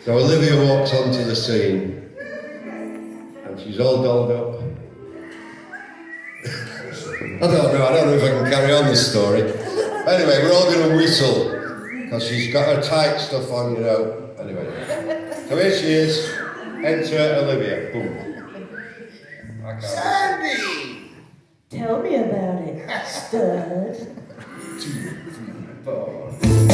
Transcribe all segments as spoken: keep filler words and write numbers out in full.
So Olivia walks onto the scene and she's all dolled up. I don't know, I don't know if I can carry on this story. Anyway, we're all going to whistle because she's got her tight stuff on, you know. Anyway, so here she is. Enter Olivia. Boom. I can't Sandy! Tell me about it, stud. Two, three, four.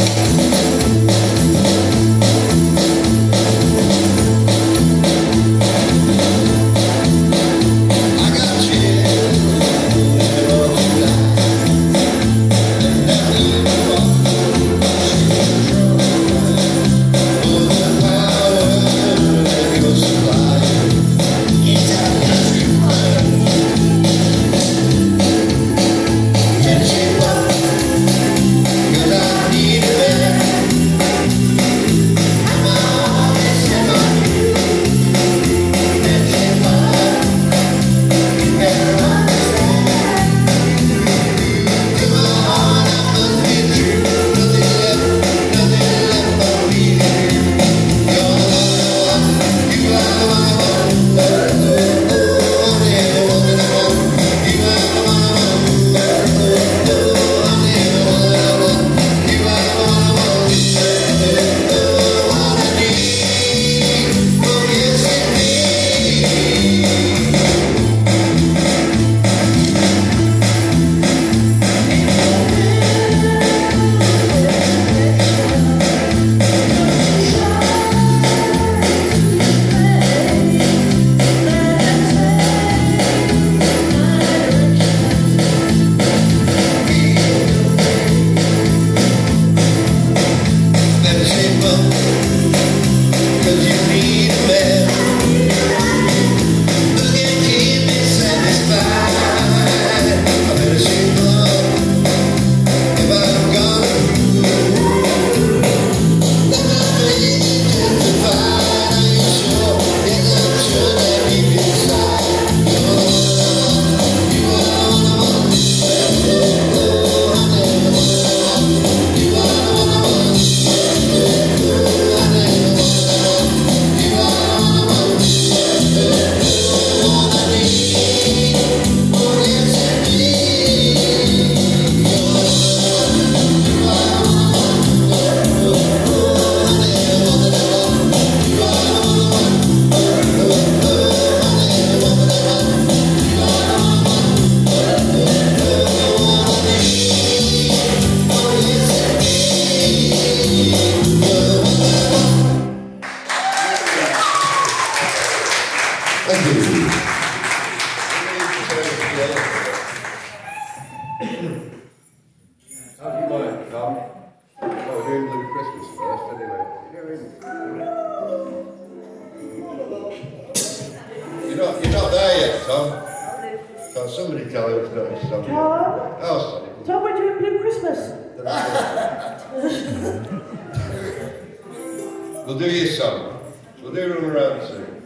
We'll do your song. We'll do Run Around soon.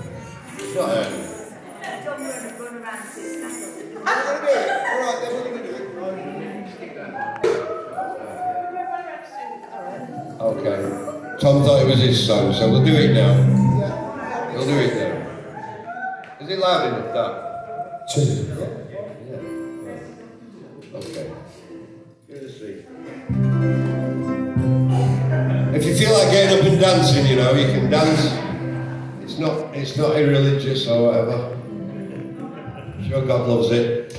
It's not hurting. Run around soon. I'm going to do it. All right, then we're going to do it. Okay. Tom thought it was his song, so we'll do it now. We'll do it now. Is it loud enough, that? Two. Yeah. Yeah. Okay. Good to see. If you feel like getting up and dancing, you know, you can dance. It's not, it's not irreligious or whatever. I'm sure God loves it.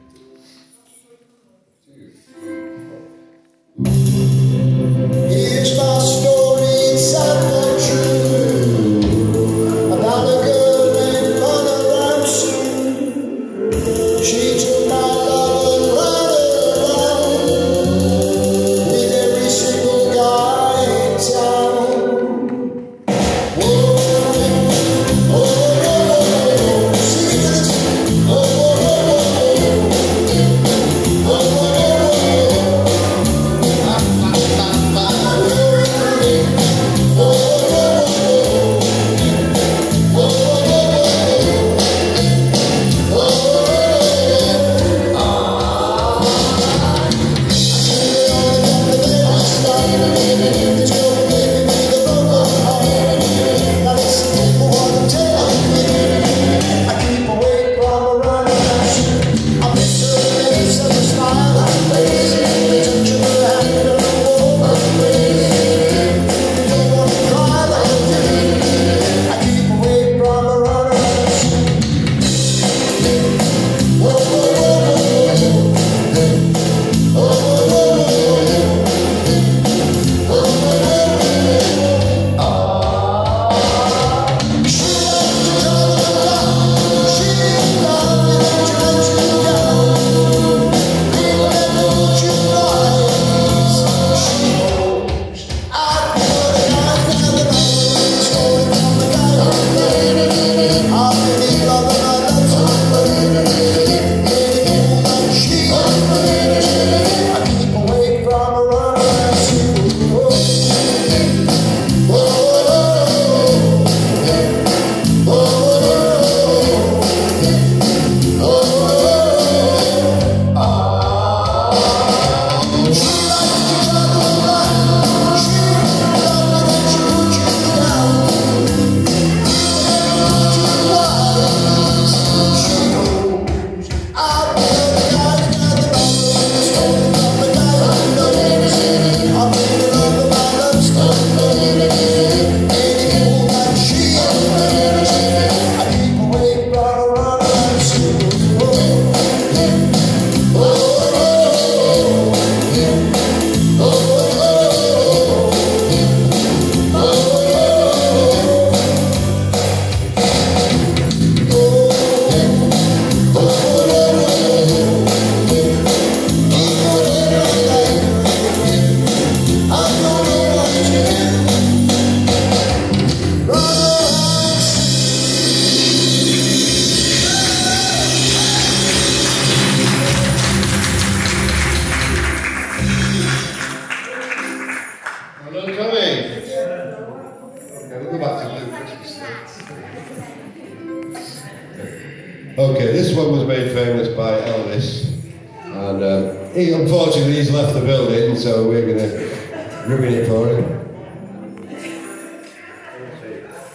Here's my story, it's not true. About a girl named Mother Ramsey. She took my love and ran around with every single guy in town. Whoa, oh, oh, oh, oh, sing it to this. Oh, oh, oh, oh, oh. back to do Christmas then. Okay, this one was made famous by Elvis, and um, he, unfortunately he's left the building, so we're going to ruin it for him.